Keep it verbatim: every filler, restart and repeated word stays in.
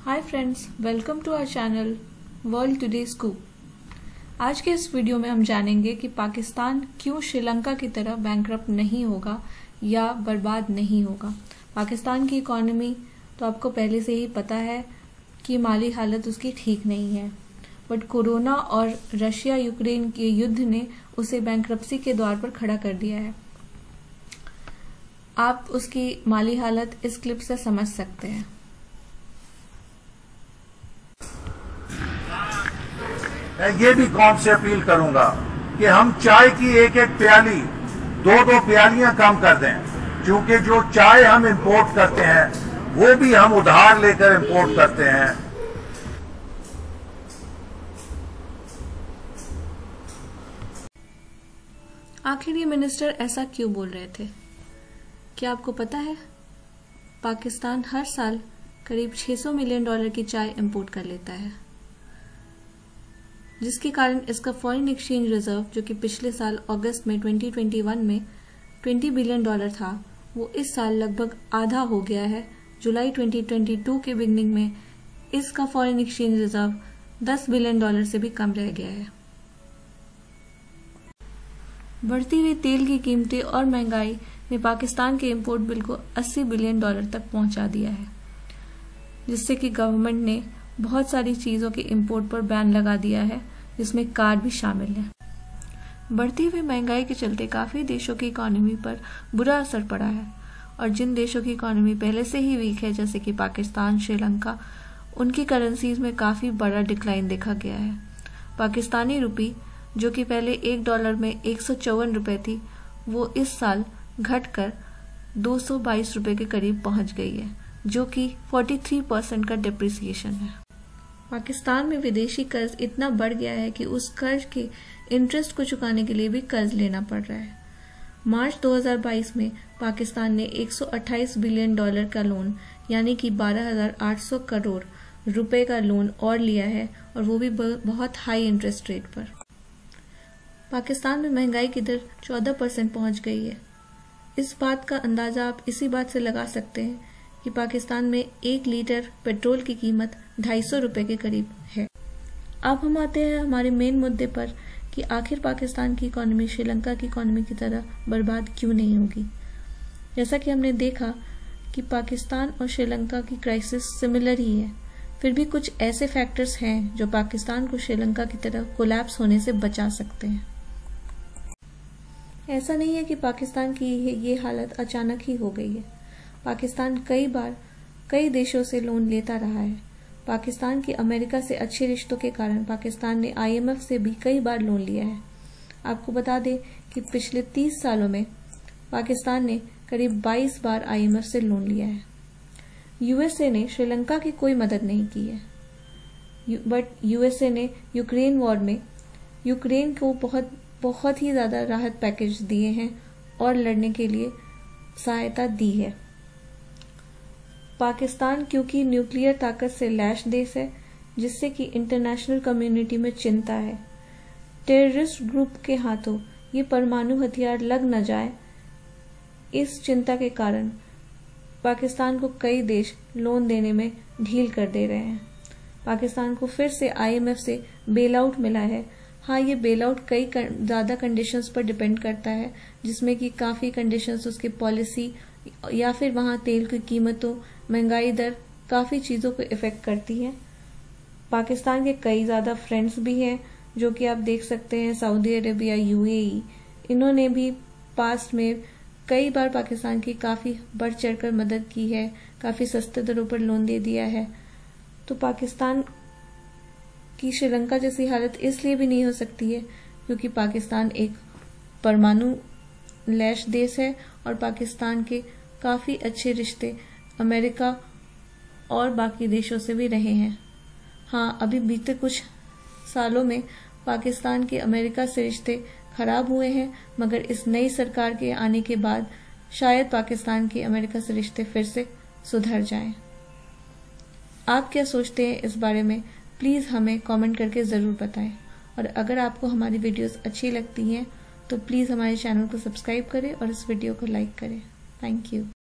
Hi friends, welcome to our channel World Today Scoop. आज के इस वीडियो में हम जानेंगे कि पाकिस्तान क्यों श्रीलंका की तरह बैंकरप्ट नहीं होगा या बर्बाद नहीं होगा। पाकिस्तान की इकोनॉमी तो आपको पहले से ही पता है कि माली हालत उसकी ठीक नहीं है, बट कोरोना और रशिया यूक्रेन के युद्ध ने उसे बैंकरप्सी के द्वार पर खड़ा कर दिया है। आप उसकी माली हालत इस क्लिप से समझ सकते हैं। मैं ये भी कौम से अपील करूंगा कि हम चाय की एक एक प्याली दो दो प्यालियां कम कर दें, क्योंकि जो चाय हम इंपोर्ट करते हैं वो भी हम उधार लेकर इंपोर्ट करते हैं। आखिर ये मिनिस्टर ऐसा क्यों बोल रहे थे? क्या आपको पता है पाकिस्तान हर साल करीब छह सौ मिलियन डॉलर की चाय इंपोर्ट कर लेता है, जिसके कारण इसका फॉरेन एक्सचेंज रिजर्व, जो कि पिछले साल अगस्त में दो हज़ार इक्कीस में बीस बिलियन डॉलर था, वो इस साल लगभग आधा हो गया है। जुलाई दो हज़ार बाईस के बिगनिंग में इसका फॉरेन एक्सचेंज रिजर्व दस बिलियन डॉलर से भी कम रह गया है। बढ़ती हुई तेल की कीमतें और महंगाई ने पाकिस्तान के इंपोर्ट बिल को अस्सी बिलियन डॉलर तक पहुंचा दिया है, जिससे कि गवर्नमेंट ने बहुत सारी चीजों के इंपोर्ट पर बैन लगा दिया है, जिसमें कार भी शामिल है। बढ़ती हुई महंगाई के चलते काफी देशों की इकोनॉमी पर बुरा असर पड़ा है, और जिन देशों की इकोनॉमी पहले से ही वीक है, जैसे कि पाकिस्तान, श्रीलंका, उनकी करेंसीज में काफी बड़ा डिक्लाइन देखा गया है। पाकिस्तानी रुपी, जो कि पहले एक डॉलर में एक सौ चौवन रुपए थी, वो इस साल घटकर दो सौ बाईस रुपए के करीब पहुंच गई है, जो कि तैंतालीस परसेंट का डिप्रिसिएशन है। पाकिस्तान में विदेशी कर्ज इतना बढ़ गया है कि उस कर्ज के इंटरेस्ट को चुकाने के लिए भी कर्ज लेना पड़ रहा है। मार्च दो हज़ार बाईस में पाकिस्तान ने एक सौ अट्ठाईस बिलियन डॉलर का लोन, यानी कि बारह हज़ार आठ सौ करोड़ रुपए का लोन और लिया है, और वो भी बहुत हाई इंटरेस्ट रेट पर। पाकिस्तान में महंगाई की दर चौदह परसेंट पहुंच गई है। इस बात का अंदाजा आप इसी बात से लगा सकते हैं कि पाकिस्तान में एक लीटर पेट्रोल की कीमत ढाई सौ रुपए के करीब है। अब हम आते हैं हमारे मेन मुद्दे पर कि आखिर पाकिस्तान की इकोनॉमी श्रीलंका की इकोनॉमी की तरह बर्बाद क्यों नहीं होगी। जैसा कि हमने देखा कि पाकिस्तान और श्रीलंका की क्राइसिस सिमिलर ही है, फिर भी कुछ ऐसे फैक्टर्स हैं जो पाकिस्तान को श्रीलंका की तरह कोलैप्स होने से बचा सकते हैं। ऐसा नहीं है कि पाकिस्तान की ये हालत अचानक ही हो गई है। पाकिस्तान कई बार कई देशों से लोन लेता रहा है। पाकिस्तान के अमेरिका से अच्छे रिश्तों के कारण पाकिस्तान ने आई एम एफ से भी कई बार लोन लिया है। आपको बता दें कि पिछले तीस सालों में पाकिस्तान ने करीब बाईस बार आई एम एफ से लोन लिया है। यू एस ए ने श्रीलंका की कोई मदद नहीं की है, बट यू एस ए ने यूक्रेन वॉर में यूक्रेन को बहुत बहुत ही ज्यादा राहत पैकेज दिए हैं और लड़ने के लिए सहायता दी है। पाकिस्तान क्योंकि न्यूक्लियर ताकत से लैस देश है, जिससे कि इंटरनेशनल कम्युनिटी में चिंता है टेररिस्ट ग्रुप के हाथों ये परमाणु हथियार लग न जाए। इस चिंता के कारण पाकिस्तान को कई देश लोन देने में ढील कर दे रहे हैं। पाकिस्तान को फिर से आई एम एफ से बेल आउट मिला है। हाँ, ये बेल आउट कई ज्यादा कंडीशंस पर डिपेंड करता है, जिसमें कि काफी कंडीशंस उसकी पॉलिसी या फिर वहां तेल की कीमतों, महंगाई दर, काफी चीजों को इफेक्ट करती है। पाकिस्तान के कई ज्यादा फ्रेंड्स भी हैं, जो कि आप देख सकते हैं Saudi Arabia, U A E, इन्होंने भी पास्ट में कई बार पाकिस्तान की काफी बढ़ चढ़कर मदद की है, काफी सस्ते दरों पर लोन दे दिया है। तो पाकिस्तान की श्रीलंका जैसी हालत इसलिए भी नहीं हो सकती है क्योंकि पाकिस्तान एक परमाणु लैस देश है, और पाकिस्तान के काफी अच्छे रिश्ते अमेरिका और बाकी देशों से भी रहे हैं। हाँ, अभी बीते कुछ सालों में पाकिस्तान के अमेरिका से रिश्ते खराब हुए हैं, मगर इस नई सरकार के आने के बाद शायद पाकिस्तान के अमेरिका से रिश्ते फिर से सुधर जाएं। आप क्या सोचते हैं इस बारे में? प्लीज हमें कमेंट करके जरूर बताएं, और अगर आपको हमारी वीडियोस अच्छी लगती हैं तो प्लीज हमारे चैनल को सब्सक्राइब करें और इस वीडियो को लाइक करें। Thank you.